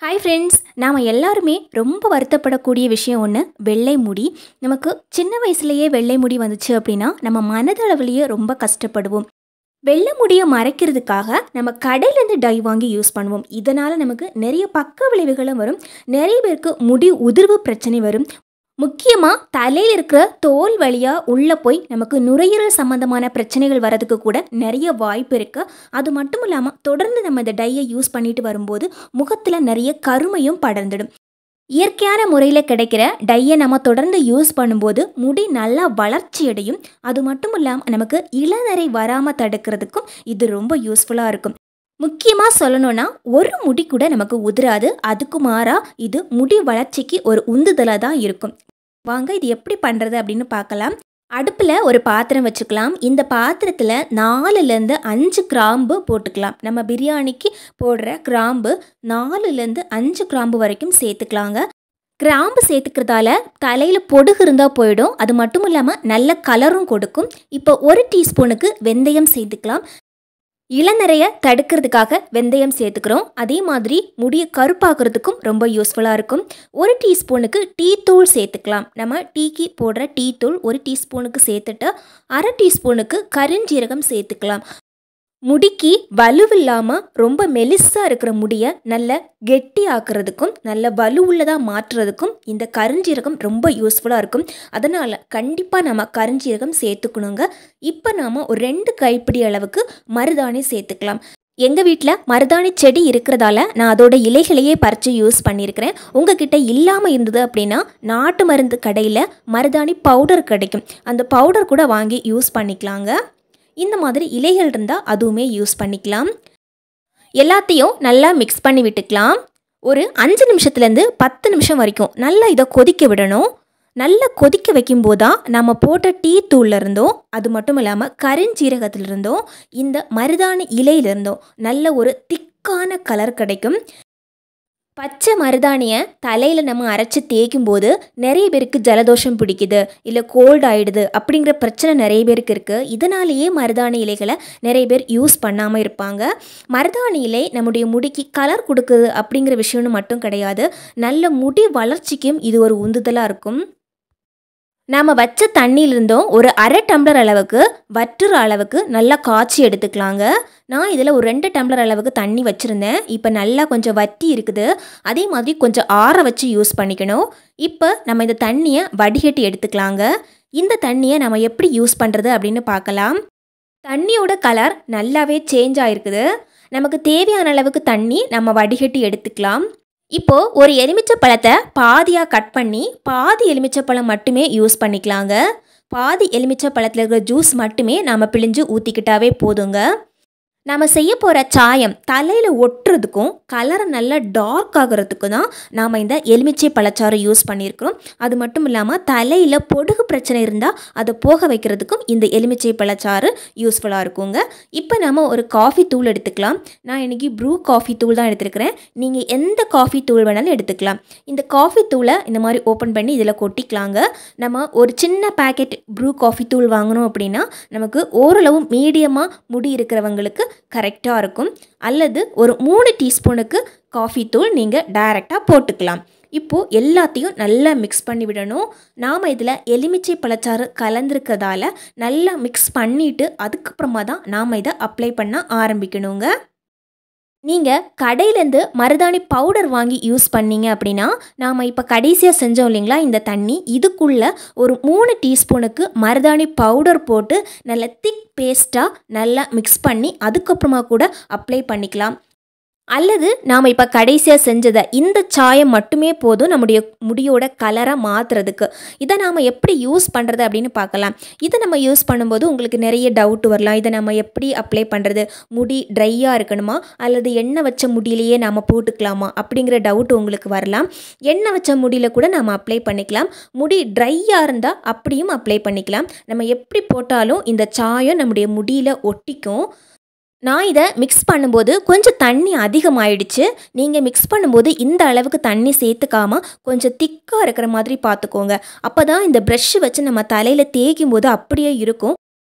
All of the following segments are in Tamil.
ஹாய் ஃப்ரெண்ட்ஸ், நாம் எல்லாருமே ரொம்ப வருத்தப்படக்கூடிய விஷயம் ஒன்று, வெள்ளை முடி. நமக்கு சின்ன வயசுலேயே வெள்ளை முடி வந்துச்சு அப்படின்னா நம்ம மனதளவுலேயே ரொம்ப கஷ்டப்படுவோம். வெள்ளை முடியை மறைக்கிறதுக்காக நம்ம கடையிலேருந்து டை வாங்கி யூஸ் பண்ணுவோம். இதனால் நமக்கு நிறைய பக்க விளைவுகளும் வரும். நிறைய பேருக்கு முடி உதிர்வு பிரச்சனை வரும். முக்கியமாக தலையில் இருக்கிற தோல் வழியாக உள்ளே போய் நமக்கு நுரையீரல் சம்மந்தமான பிரச்சனைகள் வரதுக்கு கூட நிறைய வாய்ப்பு இருக்குது. அது மட்டும் இல்லாமல் தொடர்ந்து நம்ம இந்த டையை யூஸ் பண்ணிட்டு வரும்போது முகத்தில் நிறைய கருமையும் படர்ந்துடும். இயற்கையான முறையில் கிடைக்கிற டையை நம்ம தொடர்ந்து யூஸ் பண்ணும்போது முடி நல்லா வளர்ச்சி அடையும். அது மட்டும் இல்லாமல் நமக்கு இளநரை வராமல் தடுக்கிறதுக்கும் இது ரொம்ப யூஸ்ஃபுல்லாக இருக்கும். முக்கியமாக சொல்லணும்னா ஒரு முடி கூட நமக்கு உதிராது. அதுக்கு மாறா இது முடி வளர்ச்சிக்கு ஒரு உந்துதலாக தான் இருக்கும். வாங்க இது எப்படி பண்ணுறது அப்படின்னு பார்க்கலாம். அடுப்பில் ஒரு பாத்திரம் வச்சுக்கலாம். இந்த பாத்திரத்தில் 4லேருந்து 5 கிராம்பு போட்டுக்கலாம். நம்ம பிரியாணிக்கு போடுற கிராம்பு 4லேருந்து 5 கிராம்பு வரைக்கும் சேர்த்துக்கலாங்க. கிராம்பு சேர்த்துக்கிறதால தலையில் பொடுகு இருந்தால் போயிடும். அது மட்டும் இல்லாமல் நல்ல கலரும் கொடுக்கும். இப்போ 1 டீஸ்பூனுக்கு வெந்தயம் சேர்த்துக்கலாம். இளநரையை தடுக்கிறதுக்காக வெந்தயம் சேர்த்துக்கிறோம். அதே மாதிரி முடியை கருப்பாக்குறதுக்கும் ரொம்ப யூஸ்ஃபுல்லாக இருக்கும். 1 டீஸ்பூனுக்கு டீ தூள் சேர்த்துக்கலாம். நம்ம டீக்கு போடுற டீ தூள் 1 டீஸ்பூனுக்கு சேர்த்துட்டு 1/2 டீஸ்பூனுக்கு கருஞ்சீரகம் சேர்த்துக்கலாம். முடிக்கு வலுவில்லாமல் ரொம்ப மெலிசாக இருக்கிற முடியை நல்ல கெட்டி ஆக்குறதுக்கும் நல்ல வலுவுள்ளதாக மாற்றுறதுக்கும் இந்த கருஞ்சீரகம் ரொம்ப யூஸ்ஃபுல்லாக இருக்கும். அதனால் கண்டிப்பாக நம்ம கருஞ்சீரகம் சேர்த்துக்கணுங்க. இப்போ நாம் ஒரு 2 கைப்பிடி அளவுக்கு மருதாணி சேர்த்துக்கலாம். எங்கள் வீட்டில் மருதாணி செடி இருக்கிறதால நான் அதோட இலைகளையே பறித்து யூஸ் பண்ணியிருக்கிறேன். உங்ககிட்ட இல்லாமல் இருந்தது அப்படின்னா நாட்டு மருந்து கடையில் மருதாணி பவுடர் கிடைக்கும். அந்த பவுடர் கூட வாங்கி யூஸ் பண்ணிக்கலாங்க. இந்த மாதிரி இலைகள் இருந்தால் அதுவுமே யூஸ் பண்ணிக்கலாம். எல்லாத்தையும் நல்லா மிக்ஸ் பண்ணி விட்டுக்கலாம். ஒரு 5 நிமிஷத்துலேருந்து 10 நிமிஷம் வரைக்கும் நல்லா இதை கொதிக்க விடணும். நல்லா கொதிக்க வைக்கும்போது தான் நம்ம போட்ட டீ தூளில் இருந்தோம், அது மட்டும் இல்லாமல் கருஞ்சீரகத்திலிருந்தோம், இந்த மருதாணி இலையிலிருந்தோம் நல்ல ஒரு திக்கான கலர் கிடைக்கும். பச்சை மருதாணியை தலையில் நம்ம அரைச்சி தேய்க்கும் போது நிறைய பேருக்கு ஜலதோஷம் பிடிக்குது, இல்லை கோல்டு ஆகிடுது அப்படிங்கிற பிரச்சனை நிறைய பேருக்கு இருக்குது. இதனாலேயே மருதாணி இலைகளை நிறைய பேர் யூஸ் பண்ணாமல் இருப்பாங்க. மருதாணி இலை நம்முடைய முடிக்கு கலர் கொடுக்குது அப்படிங்கிற விஷயம்னு மட்டும் கிடையாது, நல்ல முடி வளர்ச்சிக்கும் இது ஒரு உந்துதலாக இருக்கும். நாம் வச்ச தண்ணியிலிருந்தும் ஒரு 1/2 டம்ளர் அளவுக்கு வற்றுற அளவுக்கு நல்லா காய்ச்சி எடுத்துக்கலாங்க. நான் இதில் ஒரு 2 டம்ளர் அளவுக்கு தண்ணி வச்சுருந்தேன். இப்போ நல்லா கொஞ்சம் வற்றி இருக்குது. அதே மாதிரி கொஞ்சம் ஆற வச்சு யூஸ் பண்ணிக்கணும். இப்போ நம்ம இந்த தண்ணியை வடிகட்டி எடுத்துக்கலாங்க. இந்த தண்ணியை நம்ம எப்படி யூஸ் பண்ணுறது அப்படின்னு பார்க்கலாம். தண்ணியோட கலர் நல்லாவே சேஞ்ச் ஆகிருக்குது. நமக்கு தேவையான அளவுக்கு தண்ணி நம்ம வடிகட்டி எடுத்துக்கலாம். இப்போது ஒரு எலுமிச்சை பழத்தை பாதியாக கட் பண்ணி பாதி எலுமிச்சை பழம் மட்டுமே யூஸ் பண்ணிக்கலாங்க. பாதி எலுமிச்சை பழத்தில் இருக்கிற ஜூஸ் மட்டுமே நாம் பிழிஞ்சு ஊற்றிக்கிட்டாவே போதுங்க. நம்ம செய்ய போகிற சாயம் தலையில் ஒட்டுறதுக்கும் கலரை நல்லா டார்க் ஆகிறதுக்கும் தான் நாம் இந்த எலுமிச்சை பழச்சாறு யூஸ் பண்ணியிருக்கிறோம். அது மட்டும் இல்லாமல் தலையில் பொடுகு பிரச்சனை இருந்தால் அதை போக வைக்கிறதுக்கும் இந்த எலுமிச்சை பழச்சாறு யூஸ்ஃபுல்லாக இருக்குங்க. இப்போ நம்ம ஒரு காஃபி தூள் எடுத்துக்கலாம். நான் இன்றைக்கி ப்ரூ காஃபி தூள் தான் எடுத்துருக்கிறேன். நீங்கள் எந்த காஃபி தூள் வேணாலும் எடுத்துக்கலாம். இந்த காஃபி தூளை இந்த மாதிரி ஓப்பன் பண்ணி இதில் கொட்டிக்கலாங்க. நம்ம ஒரு சின்ன பேக்கெட் ப்ரூ காஃபி தூள் வாங்கணும் அப்படின்னா நமக்கு ஓரளவு மீடியமாக முடி இருக்கிறவங்களுக்கு கரெக்டாக இருக்கும். அல்லது ஒரு 3 டீஸ்பூனுக்கு காஃபி தூள் நீங்கள் டைரெக்டாக போட்டுக்கலாம். இப்போது எல்லாத்தையும் நல்லா மிக்ஸ் பண்ணி விடணும். நாம் இதில் எலுமிச்சை பழச்சாறு கலந்துருக்கிறதால நல்லா மிக்ஸ் பண்ணிவிட்டு அதுக்கப்புறமா தான் நாம் இதை அப்ளை பண்ண ஆரம்பிக்கணுங்க. நீங்கள் கடையிலேருந்து மருதாணி பவுடர் வாங்கி யூஸ் பண்ணீங்க அப்படின்னா நாம் இப்போ கடைசியாக செஞ்சோம் இல்லைங்களா இந்த தண்ணி, இதுக்குள்ளே ஒரு 3 டீஸ்பூனுக்கு மருதாணி பவுடர் போட்டு நல்ல திக் பேஸ்ட்டாக நல்லா மிக்ஸ் பண்ணி அதுக்கப்புறமா கூட அப்ளை பண்ணிக்கலாம். அல்லது நாம் இப்போ கடைசியாக செஞ்சதை இந்த சாயம் மட்டுமே போதும் நம்முடைய முடியோட கலரை மாற்றுறதுக்கு. இதை நாம் எப்படி யூஸ் பண்ணுறது அப்படின்னு பார்க்கலாம். இதை நம்ம யூஸ் பண்ணும்போது உங்களுக்கு நிறைய டவுட் வரலாம். இதை நம்ம எப்படி அப்ளை பண்ணுறது, முடி ட்ரையாக இருக்கணுமா அல்லது எண்ணெய் வச்ச முடியிலையே நாம் போட்டுக்கலாமா அப்படிங்கிற டவுட் உங்களுக்கு வரலாம். எண்ணெய் வச்ச முடியில் கூட நம்ம அப்ளை பண்ணிக்கலாம். முடி ட்ரையாக இருந்தால் அப்படியும் அப்ளை பண்ணிக்கலாம். நம்ம எப்படி போட்டாலும் இந்த சாயம் நம்முடைய முடியில் ஒட்டிக்கும். நான் இதை மிக்ஸ் பண்ணும்போது கொஞ்சம் தண்ணி அதிகமாகிடுச்சு. நீங்கள் மிக்ஸ் பண்ணும்போது இந்த அளவுக்கு தண்ணி சேர்த்துக்காமல் கொஞ்சம் திக்காக இருக்கிற மாதிரி பார்த்துக்கோங்க. அப்போ தான் இந்த ப்ரஷ் வச்சு நம்ம தலையில் தேய்க்கும் போது அப்படியே இருக்கும்.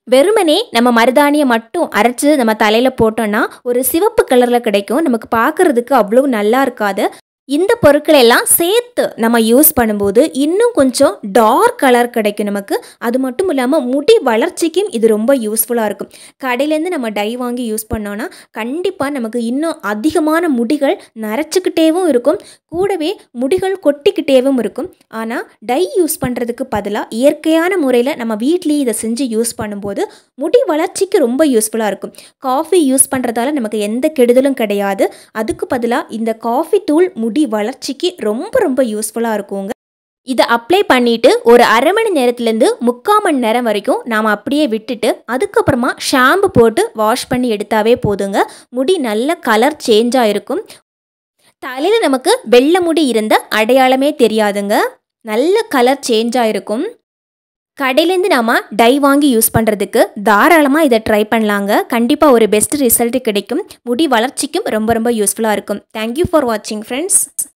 வெறுமனே நம்ம மருதாணியை மட்டும் அரைச்சு நம்ம தலையில் போட்டோன்னா ஒரு சிவப்பு கலரில் கிடைக்கும். நமக்கு பார்க்குறதுக்கு அவ்வளோ நல்லா இருக்காது. இந்த பொருட்களை எல்லாம் சேர்த்து நம்ம யூஸ் பண்ணும்போது இன்னும் கொஞ்சம் டார்க் கலர் கிடைக்கும் நமக்கு. அது மட்டும் இல்லாமல் முடி வளர்ச்சிக்கும் இது ரொம்ப யூஸ்ஃபுல்லாக இருக்கும். கடையிலேருந்து நம்ம டை வாங்கி யூஸ் பண்ணோன்னா கண்டிப்பாக நமக்கு இன்னும் அதிகமான முடிகள் நரைச்சிக்கிட்டேவும் இருக்கும், கூடவே முடிகள் கொட்டிக்கிட்டேவும் இருக்கும். ஆனால் டை யூஸ் பண்ணுறதுக்கு பதிலாக இயற்கையான முறையில் நம்ம வீட்லேயே இதை செஞ்சு யூஸ் பண்ணும்போது முடி வளர்ச்சிக்கு ரொம்ப யூஸ்ஃபுல்லாக இருக்கும். காஃபி யூஸ் பண்ணுறதால நமக்கு எந்த கெடுதலும் கிடையாது. அதுக்கு பதிலாக இந்த காஃபி தூள் முடி வளர்ச்சிக்கு ரொம்ப ரொம்ப யூஸ்ஃபுல்லாக இருக்குங்க. இதை அப்ளை பண்ணிவிட்டு ஒரு அரை மணி நேரத்துலேருந்து 3/4 மணி நேரம் வரைக்கும் நாம் அப்படியே விட்டுட்டு அதுக்கப்புறமா ஷாம்பு போட்டு வாஷ் பண்ணி எடுத்தாவே போதுங்க. முடி நல்ல கலர் சேஞ்சாக இருக்கும். தலையில் நமக்கு வெள்ளை முடி இருந்த அடையாளமே தெரியாதுங்க. நல்ல கலர் சேஞ்சாக இருக்கும். கடையிலேருந்து நாம் டை வாங்கி யூஸ் பண்ணுறதுக்கு தாராளமாக இதை ட்ரை பண்ணலாங்க. கண்டிப்பாக ஒரு பெஸ்ட் ரிசல்ட் கிடைக்கும். முடி வளர்ச்சிக்கும் ரொம்ப ரொம்ப யூஸ்ஃபுல்லாக இருக்கும். தேங்க்யூ ஃபார் வாட்சிங் ஃப்ரெண்ட்ஸ்.